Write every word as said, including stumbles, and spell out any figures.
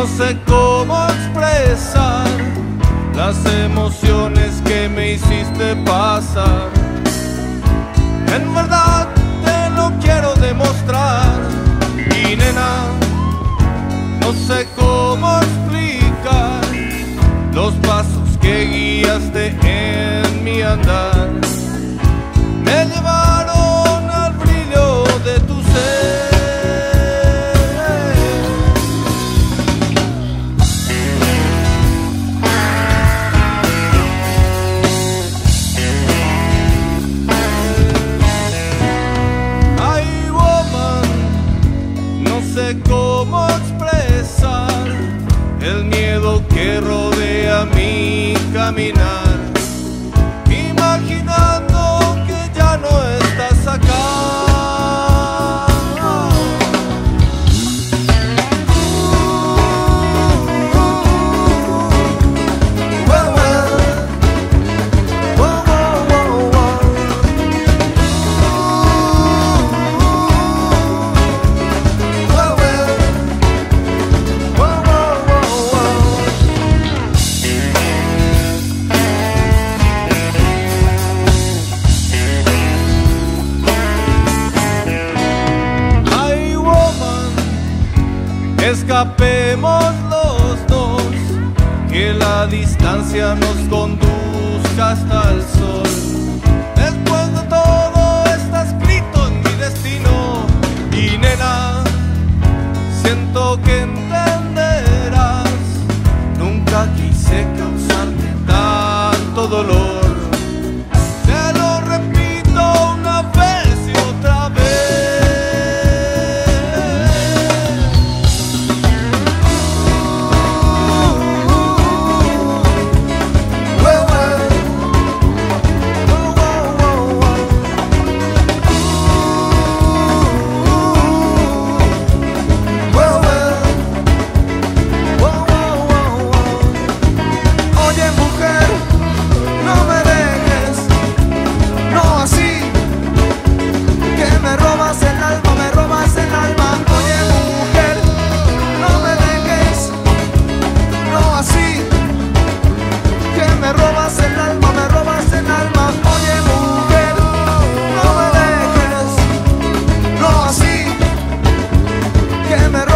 No sé cómo expresar las emociones que me hiciste pasar. En verdad te lo quiero demostrar. Y nena, no sé cómo explicar los pasos que guiaste en mi andar. Me llevaron al brillo de tu ser. Ay, woman, no sé cómo expresar el miedo que rodea mi caminar, imaginando que ya no estás acá. Escapemos los dos, que la distancia nos conduzca hasta el sol. Después de todo está escrito en mi destino. Y nena, siento que entenderás, nunca quise causarte tanto dolor. Te lo repito una vez y otra vez. Que me